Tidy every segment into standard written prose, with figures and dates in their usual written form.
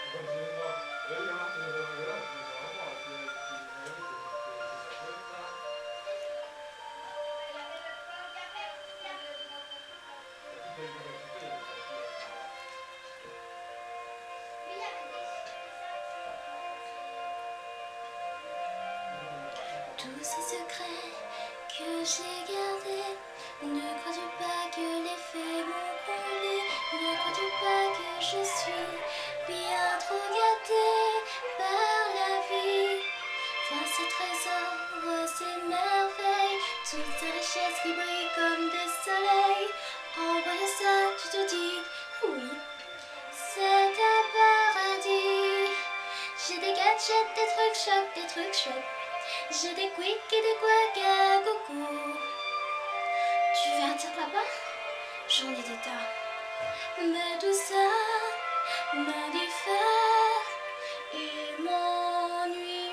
Tous ces secrets que j'ai gardés, ne crois-tu pas que les faits m'ont comblé? Ne crois-tu pas que je suis bien trop gâtée par la vie? Vois ces trésors, vois ces merveilles, toutes ces richesses qui brillent comme des soleils. En voyant ça, tu te dis, oui, c'est un paradis. J'ai des gadgets, des trucs chocs, des trucs chouettes. J'ai des quicks et des quacks à gogo. Tu viens dire papa? J'en ai des tas. Mais tout ça m'indiffère et m'ennuie.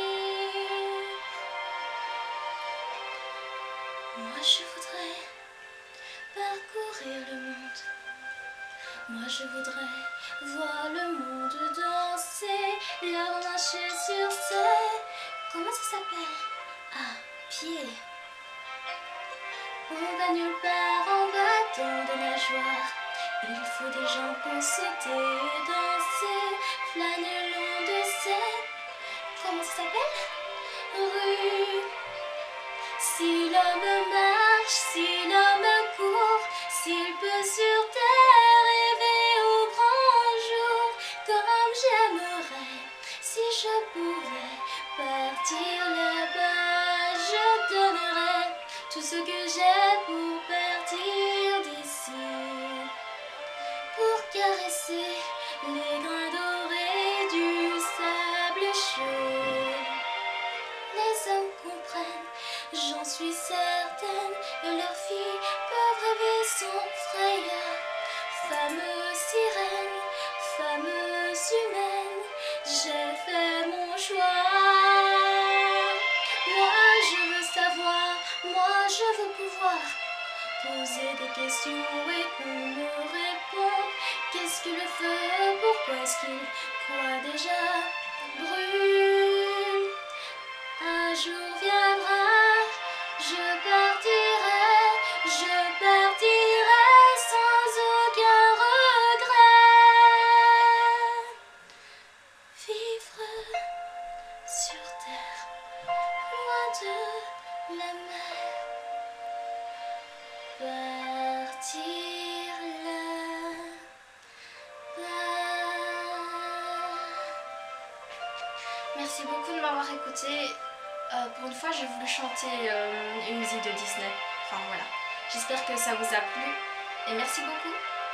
Moi je voudrais parcourir le monde. Moi je voudrais voir le monde danser, leur marcher sur scène. Comment ça s'appelle? Ah, pied. On va nulle part en battant des nageoires. Il faut des gens pour sauter et danser, flâner le long de scène. Comment ça s'appelle? Rue. Si l'homme marche, si l'homme court, s'il peut sur terre rêver au grand jour, comme j'aimerais, si je pouvais partir là-bas, je donnerais tout ce que j'ai pour partir d'ici, pour caresser les grains dorés du sable chaud. Les hommes comprennent, j'en suis certaine, et leurs filles peuvent rêver sans frayeur. Femmes sirènes, femmes humaines, j'ai fait mon choix. Moi je veux savoir, moi je veux pouvoir poser des questions et qu'on me réponde. Qu'est-ce que le feu? Pourquoi est-ce qu'il croit déjà brûle? Un jour viendra, je partirai sans aucun regret. Vivre sur terre, loin de la mer, partir là-bas. Merci beaucoup de m'avoir écouté. Pour une fois, j'ai voulu chanter une musique de Disney. Enfin voilà. J'espère que ça vous a plu et merci beaucoup.